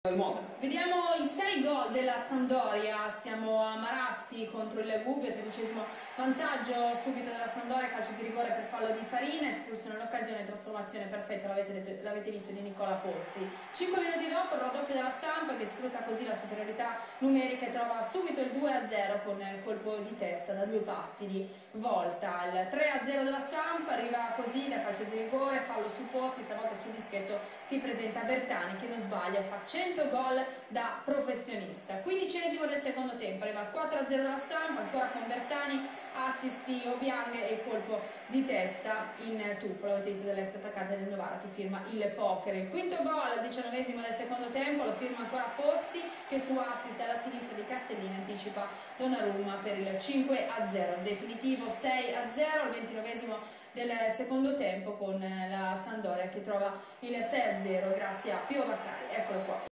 Vediamo i 6 gol della Sampdoria, siamo a Marassi contro il Gubbio, 13° vantaggio subito della Sampdoria, calcio di rigore per fallo di Farina, espulso nell'occasione, trasformazione perfetta, l'avete visto, di Nicola Pozzi. 5 minuti dopo il raddoppio della Samp che sfrutta così la superiorità numerica e trova subito il 2-0 con il colpo di testa da 2 passi di Volta. Il 3-0 della Samp arriva così da calcio di rigore, fallo su Pozzi, stavolta sul dischetto si presenta Bertani che non sbaglia, fa 100 gol da professionista. 15° del secondo tempo, arriva il 4-0 della Samp, ancora con Bertani, assist di Obiang e colpo di testa in tuffo, l'avete visto, dell'ex attaccante del Novara che firma il poker. Il quinto gol al 19° del secondo tempo lo firma ancora Pozzi che su assist dalla sinistra di Castellini anticipa Donnarumma per il 5-0, definitivo 6-0 al 29° del secondo tempo con la Sampdoria che trova il 6-0 grazie a Pio Vaccari. Eccolo qua.